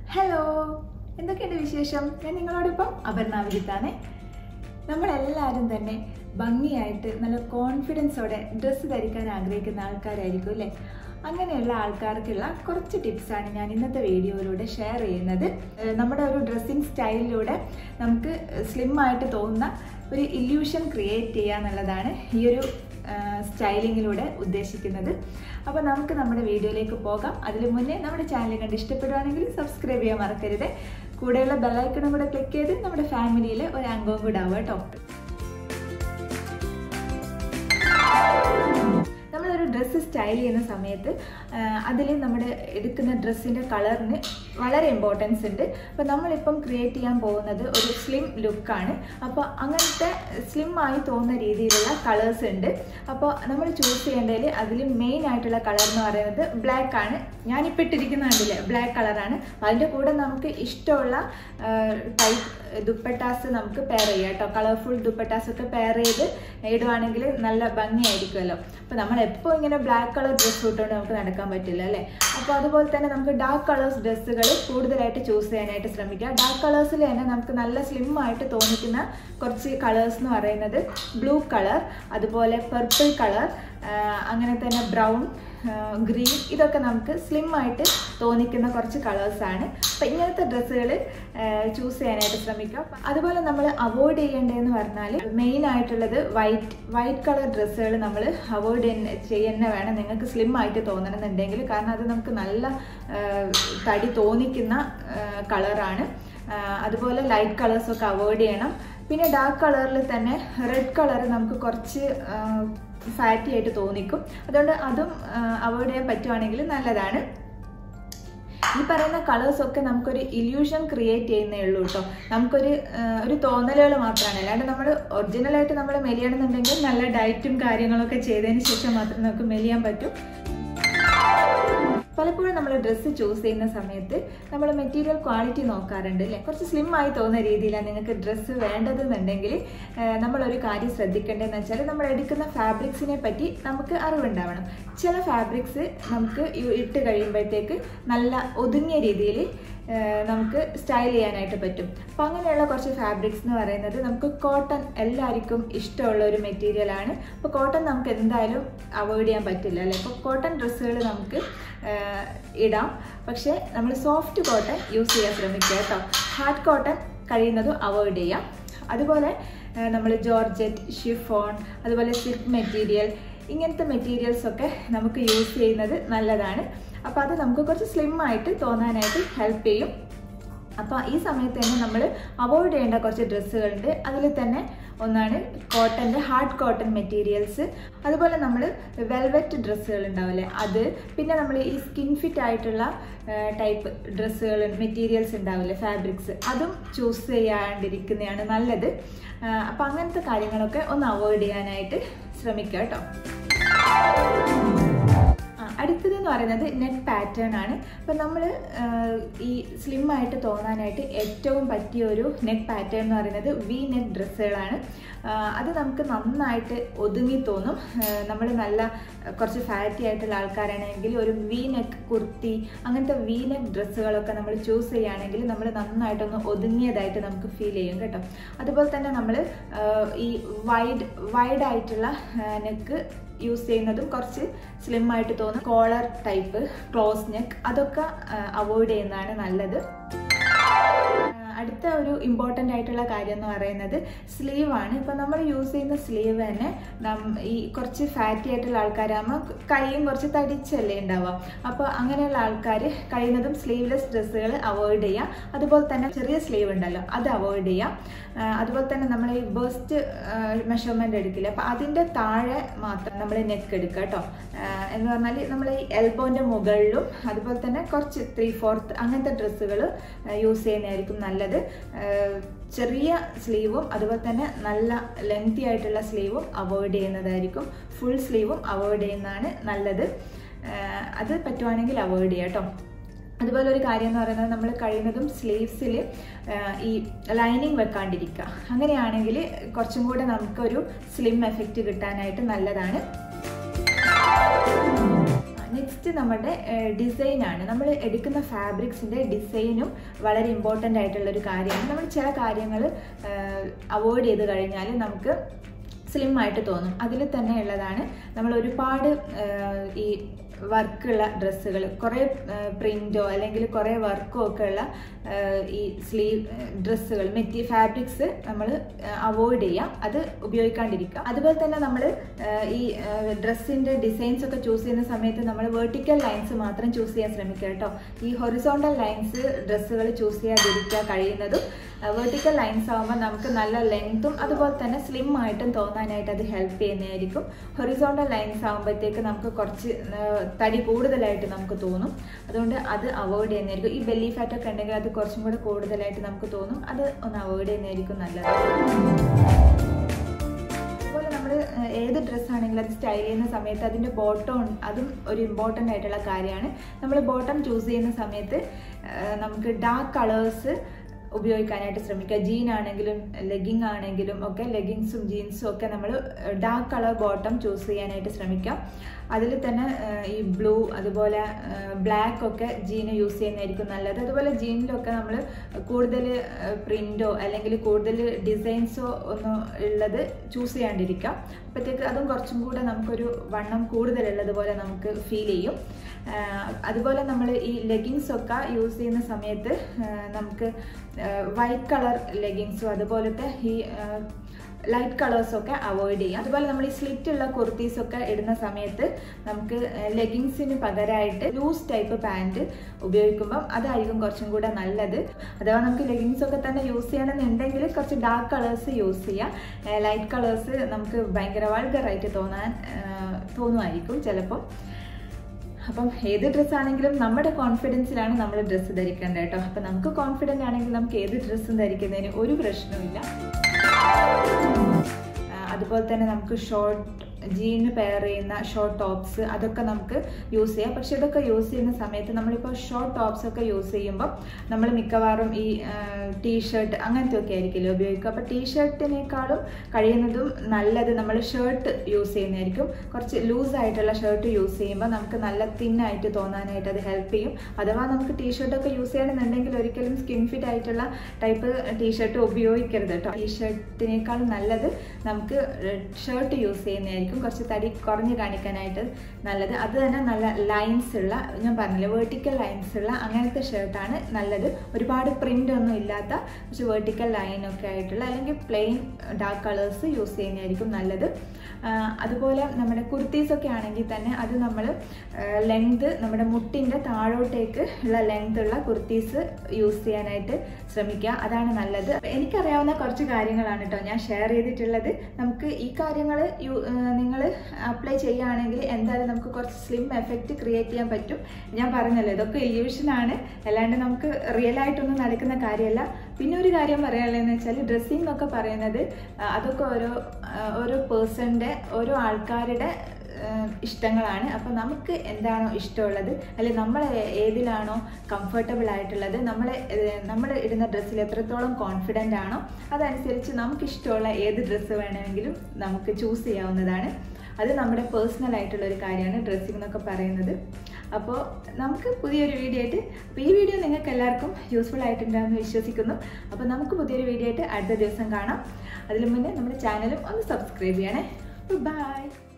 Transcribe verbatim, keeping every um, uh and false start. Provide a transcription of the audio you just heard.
Hello, എന്തൊക്കെയുണ്ട് വിശേഷം? ഞാൻ നിങ്ങളോടൊപ്പം അപർണ വിജിത്താണ്. നമ്മളെല്ലാവരും തന്നെ ഭംഗിയായിട്ട് നല്ല കോൺഫിഡൻസോടെ ഡ്രസ്സ് ധരിക്കാൻ ആഗ്രഹിക്കുന്ന ആൾക്കാരായിരിക്കും അല്ലേ? അങ്ങനെയുള്ള ആൾക്കാർക്കുള്ള കുറച്ച് ടിപ്സാണ് ഞാൻ ഇന്നത്തെ വീഡിയോയിലൂടെ ഷെയർ ചെയ്യുന്നത്. നമ്മുടെ ഒരു ഡ്രസ്സിങ് സ്റ്റൈലിലൂടെ നമുക്ക് സ്ലിം ആയിട്ട് തോന്നുന്ന ഒരു ഇല്യൂഷൻ ക്രിയേറ്റ് ചെയ്യുക എന്നുള്ളതാണ് ഈ ഒരു സ്റ്റൈലിങ്ങിലൂടെ ഉദ്ദേശിക്കുന്നത്. അപ്പോൾ നമുക്ക് നമ്മുടെ വീഡിയോയിലേക്ക് പോകാം. അതിന് മുന്നേ നമ്മുടെ ചാനൽ കണ്ട് ഇഷ്ടപ്പെടുവാണെങ്കിൽ സബ്സ്ക്രൈബ് ചെയ്യാൻ മറക്കരുത്. കൂടെയുള്ള ബെല്ലൈക്കണും കൂടെ ക്ലിക്ക് ചെയ്ത് നമ്മുടെ ഫാമിലിയിൽ ഒരു അംഗവും കൂടെ ആവുക കേട്ടോ. നമ്മളൊരു ഡ്രസ്സ് സ്റ്റൈൽ ചെയ്യുന്ന സമയത്ത് അതിൽ നമ്മുടെ എടുക്കുന്ന ഡ്രസ്സിൻ്റെ കളറിന് വളരെ ഇമ്പോർട്ടൻസ് ഉണ്ട്. അപ്പോൾ നമ്മളിപ്പം ക്രിയേറ്റ് ചെയ്യാൻ പോകുന്നത് ഒരു സ്ലിം ലുക്കാണ്. അപ്പോൾ അങ്ങനത്തെ സ്ലിം ആയി തോന്നുന്ന രീതിയിലുള്ള കളേഴ്സ് ഉണ്ട്. അപ്പോൾ നമ്മൾ ചൂസ് ചെയ്യേണ്ടതിൽ അതിൽ മെയിൻ ആയിട്ടുള്ള കളർ എന്ന് പറയുന്നത് ബ്ലാക്ക് ആണ്. ഞാനിപ്പോൾ ഇട്ടിരിക്കുന്ന കണ്ടില്ലേ, ബ്ലാക്ക് കളറാണ്. അതിൻ്റെ കൂടെ നമുക്ക് ഇഷ്ടമുള്ള ടൈപ്പ് ദുപ്പട്ടാസ് നമുക്ക് പെയർ ചെയ്യാം കേട്ടോ. കളർഫുൾ ദുപ്പട്ടാസ് ഒക്കെ പെയർ ചെയ്ത് ഇടുവാണെങ്കിൽ നല്ല ഭംഗിയായിരിക്കുമല്ലോ. അപ്പോൾ നമ്മൾ എപ്പോൾ ഇങ്ങനെ ബ്ലാക്ക് കളർ ഡ്രസ്സ് ഇട്ടുകൊണ്ട് നമുക്ക് നടക്കാൻ പറ്റില്ല അല്ലേ? അപ്പോൾ അതുപോലെ തന്നെ നമുക്ക് ഡാർക്ക് കളേഴ്സ് ഡ്രസ്സുകൾ കൂടുതലായിട്ട് ചൂസ് ചെയ്യാനായിട്ട് ശ്രമിക്കുക. ഡാർക്ക് കളേഴ്സിൽ തന്നെ നമുക്ക് നല്ല സ്ലിം ആയിട്ട് തോന്നിക്കുന്ന കുറച്ച് കളേഴ്സ് എന്ന് പറയുന്നത് ബ്ലൂ കളർ, അതുപോലെ പർപ്പിൾ കളർ, അങ്ങനെ തന്നെ ബ്രൗൺ, ഗ്രീൻ, ഇതൊക്കെ നമുക്ക് സ്ലിം ആയിട്ട് തോന്നിക്കുന്ന കുറച്ച് കളേഴ്സാണ്. അപ്പം ഇങ്ങനത്തെ ഡ്രസ്സുകൾ ചൂസ് ചെയ്യാനായിട്ട് ശ്രമിക്കുക. അതുപോലെ നമ്മൾ അവോയ്ഡ് ചെയ്യേണ്ടതെന്ന് പറഞ്ഞാൽ മെയിൻ ആയിട്ടുള്ളത് വൈറ്റ് വൈറ്റ് കളർ ഡ്രസ്സുകൾ നമ്മൾ അവോയ്ഡ് ചെയ്യുന്ന വേണം നിങ്ങൾക്ക് സ്ലിം ആയിട്ട് തോന്നണമെന്നുണ്ടെങ്കിൽ. കാരണം അത് നമുക്ക് നല്ല തടി തോന്നിക്കുന്ന കളറാണ്. അതുപോലെ ലൈറ്റ് കളേഴ്സൊക്കെ അവോയ്ഡ് ചെയ്യണം. പിന്നെ ഡാർക്ക് കളറിൽ തന്നെ റെഡ് കളർ നമുക്ക് കുറച്ച് ഫാറ്റി ആയിട്ട് തോന്നിക്കും. അതുകൊണ്ട് അതും അവോയ്ഡ് ചെയ്യാൻ പറ്റുവാണെങ്കിൽ നല്ലതാണ്. ഈ പറയുന്ന കളേഴ്സൊക്കെ നമുക്കൊരു ഇല്യൂഷൻ ക്രിയേറ്റ് ചെയ്യുന്നേ ഉള്ളൂ കേട്ടോ. നമുക്കൊരു ഒരു തോന്നലുകൾ മാത്രമാണ്. അല്ലാണ്ട് നമ്മൾ ഒറിജിനലായിട്ട് നമ്മൾ മെലിയണമെന്നുണ്ടെങ്കിൽ നല്ല ഡയറ്റും കാര്യങ്ങളൊക്കെ ചെയ്തതിന് ശേഷം മാത്രമേ നമുക്ക് മെലിയാൻ പറ്റൂ. പലപ്പോഴും നമ്മൾ ഡ്രസ്സ് ചൂസ് ചെയ്യുന്ന സമയത്ത് നമ്മൾ മെറ്റീരിയൽ ക്വാളിറ്റി നോക്കാറുണ്ട് അല്ലേ? കുറച്ച് സ്ലിം ആയി തോന്നുന്ന രീതിയിലാണ് നിങ്ങൾക്ക് ഡ്രസ്സ് വേണ്ടതെന്നുണ്ടെങ്കിൽ നമ്മളൊരു കാര്യം ശ്രദ്ധിക്കേണ്ടതെന്ന് വെച്ചാൽ നമ്മൾ എടുക്കുന്ന ഫാബ്രിക്സിനെ പറ്റി നമുക്ക് അറിവുണ്ടാവണം. ചില ഫാബ്രിക്സ് നമുക്ക് ഇട്ട് കഴിയുമ്പോഴത്തേക്ക് നല്ല ഒതുങ്ങിയ രീതിയിൽ നമുക്ക് സ്റ്റൈൽ ചെയ്യാനായിട്ട് പറ്റും. അപ്പോൾ അങ്ങനെയുള്ള കുറച്ച് ഫാബ്രിക്സ് എന്ന് പറയുന്നത് നമുക്ക് കോട്ടൺ എല്ലാവർക്കും ഇഷ്ടമുള്ള ഒരു മെറ്റീരിയലാണ്. അപ്പോൾ കോട്ടൺ നമുക്ക് എന്തായാലും അവോയ്ഡ് ചെയ്യാൻ പറ്റില്ല അല്ലേ? അപ്പോൾ കോട്ടൺ ഡ്രസ്സുകൾ നമുക്ക് ഇടാം. പക്ഷേ നമ്മൾ സോഫ്റ്റ് കോട്ടൺ യൂസ് ചെയ്യാൻ ശ്രമിക്കുക കേട്ടോ. ഹാർഡ് കോട്ടൺ കഴിയുന്നതും അവോയ്ഡ് ചെയ്യാം. അതുപോലെ നമ്മൾ ജോർജറ്റ്, ഷിഫോൺ, അതുപോലെ സിൽക്ക് മെറ്റീരിയൽ, ഇങ്ങനത്തെ മെറ്റീരിയൽസൊക്കെ നമുക്ക് യൂസ് ചെയ്യുന്നത് നല്ലതാണ്. അപ്പോൾ അത് നമുക്ക് കുറച്ച് സ്ലിം ആയിട്ട് തോന്നാനായിട്ട് ഹെൽപ്പ് ചെയ്യും. അപ്പോൾ ഈ സമയത്ത് തന്നെ നമ്മൾ അവോയ്ഡ് ചെയ്യേണ്ട കുറച്ച് ഡ്രസ്സുകളുണ്ട്. അതിൽ തന്നെ ഒന്നാണ് കോട്ടൻ്റെ ഹാർഡ് കോട്ടൺ മെറ്റീരിയൽസ്. അതുപോലെ നമ്മൾ വെൽവെറ്റ് ഡ്രസ്സുകൾ ഉണ്ടാവില്ലേ, അത്. പിന്നെ നമ്മൾ ഈ സ്കിൻ ഫിറ്റ് ആയിട്ടുള്ള ടൈപ്പ് ഡ്രസ്സുകൾ മെറ്റീരിയൽസ് ഉണ്ടാവില്ലേ, ഫാബ്രിക്സ്, അതും ചൂസ് ചെയ്യാണ്ടിരിക്കുന്നതാണ് നല്ലത്. അപ്പോൾ അങ്ങനത്തെ കാര്യങ്ങളൊക്കെ ഒന്ന് അവോയ്ഡ് ചെയ്യാനായിട്ട് ശ്രമിക്കുക കേട്ടോ. അടുത്തതെന്ന് പറയുന്നത് നെക്ക് പാറ്റേൺ ആണ്. അപ്പം നമ്മൾ ഈ സ്ലിം ആയിട്ട് തോന്നാനായിട്ട് ഏറ്റവും പറ്റിയ ഒരു നെക്ക് പാറ്റേൺ എന്ന് പറയുന്നത് വി നെക്ക് ഡ്രസ്സുകളാണ്. അത് നമുക്ക് നന്നായിട്ട് ഒതുങ്ങി തോന്നും. നമ്മൾ നല്ല കുറച്ച് ഫാറ്റി ആയിട്ടുള്ള ആൾക്കാരാണെങ്കിൽ ഒരു വി നെക്ക് കുർത്തി, അങ്ങനത്തെ വി നെക്ക് ഡ്രസ്സുകളൊക്കെ നമ്മൾ ചൂസ് ചെയ്യുകയാണെങ്കിൽ നമ്മൾ നന്നായിട്ടൊന്ന് ഒതുങ്ങിയതായിട്ട് നമുക്ക് ഫീൽ ചെയ്യും കേട്ടോ. അതുപോലെ തന്നെ നമ്മൾ ഈ വൈഡ് വൈഡ് ആയിട്ടുള്ള നെക്ക് യൂസ് ചെയ്യുന്നതും കുറച്ച് സ്ലിം ആയിട്ട് തോന്നും. കോളർ ടൈപ്പ്, ക്ലോസ് നെക്ക്, അതൊക്കെ അവോയ്ഡ് ചെയ്യുന്നതാണ് നല്ലത്. അടുത്ത ഒരു ഇമ്പോർട്ടൻ്റ് ആയിട്ടുള്ള കാര്യം എന്ന് പറയുന്നത് സ്ലീവ് ആണ്. ഇപ്പം നമ്മൾ യൂസ് ചെയ്യുന്ന സ്ലീവ് തന്നെ ഈ കുറച്ച് ഫാറ്റി ആയിട്ടുള്ള ആൾക്കാരാകുമ്പോൾ കൈയും കുറച്ച് തടിച്ചല്ലേ ഉണ്ടാവുക. അപ്പോൾ അങ്ങനെയുള്ള ആൾക്കാർ കഴിയുന്നതും സ്ലീവ്ലെസ് ഡ്രസ്സുകൾ അവോയ്ഡ് ചെയ്യുക. അതുപോലെ തന്നെ ചെറിയ സ്ലീവ് ഉണ്ടല്ലോ, അത് അവോയ്ഡ് ചെയ്യാം. അതുപോലെ തന്നെ നമ്മൾ ഈ ബസ്റ്റ് മെഷർമെൻ്റ് എടുക്കില്ല, അപ്പോൾ അതിൻ്റെ താഴെ മാത്രം നമ്മൾ നെക്ക് എടുക്കുക കേട്ടോ. എന്ന് പറഞ്ഞാൽ നമ്മൾ ഈ എൽബോൻ്റെ മുകളിലും അതുപോലെ തന്നെ കുറച്ച് ത്രീ ഫോർത്ത് അങ്ങനത്തെ ഡ്രസ്സുകൾ യൂസ് ചെയ്യുന്നതായിരിക്കും നല്ലത്. ചെറിയ സ്ലീവും അതുപോലെ തന്നെ നല്ല ലെങ്തി ആയിട്ടുള്ള സ്ലീവും അവോയ്ഡ് ചെയ്യുന്നതായിരിക്കും. ഫുൾ സ്ലീവും അവോയ്ഡ് ചെയ്യുന്നതാണ് നല്ലത്. അത് പറ്റുവാണെങ്കിൽ അവോയ്ഡ് ചെയ്യാം കേട്ടോ. അതുപോലെ ഒരു കാര്യം എന്ന് പറയുന്നത് നമ്മൾ കഴിയുന്നതും സ്ലീവ്സിൽ ഈ ലൈനിങ് വെക്കാണ്ടിരിക്കുക. അങ്ങനെയാണെങ്കിൽ കുറച്ചും കൂടെ നമുക്കൊരു സ്ലിം എഫക്റ്റ് കിട്ടാനായിട്ട് നല്ലതാണ്. നെക്സ്റ്റ് നമ്മുടെ ഡിസൈനാണ്. നമ്മൾ എടുക്കുന്ന ഫാബ്രിക്സിൻ്റെ ഡിസൈനും വളരെ ഇമ്പോർട്ടൻ്റ് ആയിട്ടുള്ളൊരു കാര്യമാണ്. നമ്മൾ ചില കാര്യങ്ങൾ അവോയ്ഡ് ചെയ്ത് കഴിഞ്ഞാൽ നമുക്ക് സ്ലിം ആയിട്ട് തോന്നും. അതിൽ തന്നെ ഉള്ളതാണ് നമ്മൾ ഒരുപാട് ഈ വർക്കുള്ള ഡ്രസ്സുകൾ, കുറേ പ്രിൻറ്റോ അല്ലെങ്കിൽ കുറേ വർക്കോ ഒക്കെ ഉള്ള ഈ സ്ലീവ് ഡ്രസ്സുകൾ, മെറ്റീരിയൽ ഫാബ്രിക്സ് നമ്മൾ അവോയ്ഡ് ചെയ്യാം, അത് ഉപയോഗിക്കാണ്ടിരിക്കുക. അതുപോലെ തന്നെ നമ്മൾ ഈ ഡ്രസ്സിൻ്റെ ഡിസൈൻസ് ഒക്കെ ചൂസ് ചെയ്യുന്ന സമയത്ത് നമ്മൾ വെർട്ടിക്കൽ ലൈൻസ് മാത്രം ചൂസ് ചെയ്യാൻ ശ്രമിക്കുക കേട്ടോ. ഈ ഹൊറിസോണ്ടൽ ലൈൻസ് ഡ്രസ്സുകൾ ചൂസ് ചെയ്യാതിരിക്കുക കഴിയുന്നതും. വെർട്ടിക്കൽ ലൈൻസ് ആകുമ്പോൾ നമുക്ക് നല്ല ലെങ്ത്തും അതുപോലെ തന്നെ സ്ലിം ആയിട്ടും തോന്നാനായിട്ട് അത് ഹെൽപ്പ് ചെയ്യുന്നതായിരിക്കും. ഹൊറിസോണ്ടൽ ലൈൻസ് ആകുമ്പോഴത്തേക്ക് നമുക്ക് കുറച്ച് തടി കൂടുതലായിട്ട് നമുക്ക് തോന്നും. അതുകൊണ്ട് അത് അവോയ്ഡ് ചെയ്യുന്നതായിരിക്കും. ഈ ബെല്ലി ഫാറ്റ് ഒക്കെ ഉണ്ടെങ്കിൽ അത് കുറച്ചും കൂടെ കൂടുതലായിട്ട് നമുക്ക് തോന്നും. അത് ഒന്ന് അവോയ്ഡ് ചെയ്യുന്നതായിരിക്കും നല്ലത്. അതുപോലെ നമ്മൾ ഏത് ഡ്രസ്സാണെങ്കിലും അത് സ്റ്റൈൽ ചെയ്യുന്ന സമയത്ത് അതിൻ്റെ ബോട്ടം, അതും ഒരു ഇമ്പോർട്ടൻ്റ് ആയിട്ടുള്ള കാര്യമാണ്. നമ്മൾ ബോട്ടം ചൂസ് ചെയ്യുന്ന സമയത്ത് നമുക്ക് ഡാർക്ക് കളേഴ്സ് ഉപയോഗിക്കാനായിട്ട് ശ്രമിക്കുക. ജീൻ ആണെങ്കിലും ലെഗിങ് ആണെങ്കിലും ഒക്കെ, ലെഗിങ്സും ജീൻസും ഒക്കെ നമ്മൾ ഡാർക്ക് കളർ ബോട്ടം ചൂസ് ചെയ്യാനായിട്ട് ശ്രമിക്കാം. അതിൽ തന്നെ ഈ ബ്ലൂ അതുപോലെ ബ്ലാക്ക് ഒക്കെ ജീന് യൂസ് ചെയ്യുന്നതായിരിക്കും നല്ലത്. അതുപോലെ ജീനിലൊക്കെ നമ്മൾ കൂടുതൽ പ്രിൻറ്റോ അല്ലെങ്കിൽ കൂടുതൽ ഡിസൈൻസോ ഒന്നും ഉള്ളത് ചൂസ് ചെയ്യാണ്ടിരിക്കാം. അപ്പോഴത്തേക്ക് അതും കുറച്ചും കൂടെ നമുക്കൊരു വണ്ണം കൂടുതലുള്ളതുപോലെ നമുക്ക് ഫീൽ ചെയ്യും. അതുപോലെ നമ്മൾ ഈ ലെഗിങ്സ് ഒക്കെ യൂസ് ചെയ്യുന്ന സമയത്ത് നമുക്ക് വൈറ്റ് കളർ ലെഗിങ്സും അതുപോലത്തെ ഈ ലൈറ്റ് കളേഴ്സൊക്കെ അവോയ്ഡ് ചെയ്യാം. അതുപോലെ നമ്മൾ ഈ സ്ലിറ്റ് ഉള്ള കുർത്തീസൊക്കെ ഇടുന്ന സമയത്ത് നമുക്ക് ലെഗിങ്സിന് പകരമായിട്ട് ലൂസ് ടൈപ്പ് പാൻറ്റ് ഉപയോഗിക്കുമ്പം അതായിരിക്കും കുറച്ചും കൂടെ നല്ലത്. അഥവാ നമുക്ക് ലെഗിങ്സ് ഒക്കെ തന്നെ യൂസ് ചെയ്യണമെന്നുണ്ടെങ്കിൽ കുറച്ച് ഡാർക്ക് കളേഴ്സ് യൂസ് ചെയ്യാം. ലൈറ്റ് കളേഴ്സ് നമുക്ക് ഭയങ്കര വൾഗറായിട്ട് തോന്നാൻ തോന്നുമായിരിക്കും ചിലപ്പോൾ. അപ്പം ഏത് ഡ്രസ്സാണെങ്കിലും നമ്മുടെ കോൺഫിഡൻസിലാണ് നമ്മൾ ഡ്രസ്സ് ധരിക്കേണ്ടത് കേട്ടോ. അപ്പം നമുക്ക് കോൺഫിഡൻ്റ് ആണെങ്കിൽ നമുക്ക് ഏത് ഡ്രസ്സും ധരിക്കുന്നതിന് ഒരു പ്രശ്നവുമില്ല. അതുപോലെ തന്നെ നമുക്ക് ഷോർട്ട് ജീന് പെയർ ചെയ്യുന്ന ഷോർട്ട് ടോപ്സ് അതൊക്കെ നമുക്ക് യൂസ് ചെയ്യാം. പക്ഷെ ഇതൊക്കെ യൂസ് ചെയ്യുന്ന സമയത്ത് നമ്മളിപ്പോൾ ഷോർട്ട് ടോപ്സ് ഒക്കെ യൂസ് ചെയ്യുമ്പോൾ നമ്മൾ മിക്കവാറും ഈ ടീഷർട്ട് അങ്ങനത്തെ ഒക്കെ ആയിരിക്കുമല്ലോ ഉപയോഗിക്കുക. അപ്പോൾ ടീഷർട്ടിനേക്കാളും കഴിയുന്നതും നല്ലത് നമ്മൾ ഷർട്ട് യൂസ് ചെയ്യുന്നതായിരിക്കും. കുറച്ച് ലൂസായിട്ടുള്ള ഷർട്ട് യൂസ് ചെയ്യുമ്പോൾ നമുക്ക് നല്ല തിന്നായിട്ട് തോന്നാനായിട്ട് അത് ഹെൽപ്പ് ചെയ്യും. അഥവാ നമുക്ക് ടീഷർട്ടൊക്കെ യൂസ് ചെയ്യണമെന്നുണ്ടെങ്കിൽ ഒരിക്കലും സ്കിൻ ഫിറ്റ് ആയിട്ടുള്ള ടൈപ്പ് ടീഷർട്ട് ഉപയോഗിക്കരുത് കേട്ടോ. ടീഷർട്ടിനേക്കാളും നല്ലത് നമുക്ക് ഷർട്ട് യൂസ് ചെയ്യുന്നതായിരിക്കും. കുറച്ച് തടി കുറഞ്ഞ് കാണിക്കാനായിട്ട് നല്ലത്. അത് തന്നെ നല്ല ലൈൻസ് ഉള്ള, ഞാൻ പറഞ്ഞില്ലേ വെർട്ടിക്കൽ ലൈൻസ് ഉള്ള അങ്ങനത്തെ ഷർട്ടാണ് നല്ലത്. ഒരുപാട് പ്രിൻ്റ് ഒന്നും ഇല്ലാത്ത പക്ഷെ വെർട്ടിക്കൽ ലൈനൊക്കെ ആയിട്ടുള്ള അല്ലെങ്കിൽ പ്ലെയിൻ ഡാർക്ക് കളേഴ്സ് യൂസ് ചെയ്യുന്നതായിരിക്കും നല്ലത്. അതുപോലെ നമ്മുടെ കുർത്തീസൊക്കെ ആണെങ്കിൽ തന്നെ അത് നമ്മൾ ലെങ്ത് നമ്മുടെ മുട്ടിൻ്റെ താഴോട്ടേക്ക് ഉള്ള ലെങ്ത് ഉള്ള കുർത്തീസ് യൂസ് ചെയ്യാനായിട്ട് ശ്രമിക്കുക. അതാണ് നല്ലത്. എനിക്കറിയാവുന്ന കുറച്ച് കാര്യങ്ങളാണ് കേട്ടോ ഞാൻ ഷെയർ ചെയ്തിട്ടുള്ളത്. നമുക്ക് ഈ കാര്യങ്ങൾ നിങ്ങൾ അപ്ലൈ ചെയ്യുകയാണെങ്കിൽ എന്തായാലും നമുക്ക് കുറച്ച് സ്ലിം എഫക്റ്റ് ക്രിയേറ്റ് ചെയ്യാൻ പറ്റും. ഞാൻ പറഞ്ഞല്ലോ ഇതൊക്കെ ഇല്യൂഷനാണ്, അല്ലാണ്ട് നമുക്ക് റിയൽ ആയിട്ടൊന്നും നടക്കുന്ന കാര്യമല്ല. പിന്നെ ഒരു കാര്യം പറയാനുള്ളതെന്ന് വെച്ചാൽ ഡ്രസ്സിംഗ് എന്നൊക്കെ പറയുന്നത് അതൊക്കെ ഓരോ ഓരോ പേഴ്സണിൻ്റെ ഓരോ ആൾക്കാരുടെ ഇഷ്ടങ്ങളാണ്. അപ്പോൾ നമുക്ക് എന്താണോ ഇഷ്ടമുള്ളത് അല്ലെങ്കിൽ നമ്മൾ ഏതിലാണോ കംഫർട്ടബിൾ ആയിട്ടുള്ളത്, നമ്മൾ നമ്മൾ ഇടുന്ന ഡ്രസ്സിൽ എത്രത്തോളം കോൺഫിഡൻ്റ് ആണോ അതനുസരിച്ച് നമുക്കിഷ്ടമുള്ള ഏത് ഡ്രസ്സ് വേണമെങ്കിലും നമുക്ക് ചൂസ് ചെയ്യാവുന്നതാണ്. അത് നമ്മുടെ പേഴ്സണൽ ആയിട്ടുള്ളൊരു കാര്യമാണ് ഡ്രസ്സിംഗ് എന്നൊക്കെ പറയുന്നത്. അപ്പോൾ നമുക്ക് പുതിയൊരു വീഡിയോ ആയിട്ട്, അപ്പോൾ ഈ വീഡിയോ നിങ്ങൾക്ക് എല്ലാവർക്കും യൂസ്ഫുൾ ആയിട്ടുണ്ടാകുമെന്ന് വിശ്വസിക്കുന്നു. അപ്പോൾ നമുക്ക് പുതിയൊരു വീഡിയോ ആയിട്ട് അടുത്ത ദിവസം കാണാം. അതിനു മുന്നേ നമ്മുടെ ചാനലും ഒന്ന് സബ്സ്ക്രൈബ് ചെയ്യണേ. ബൈ.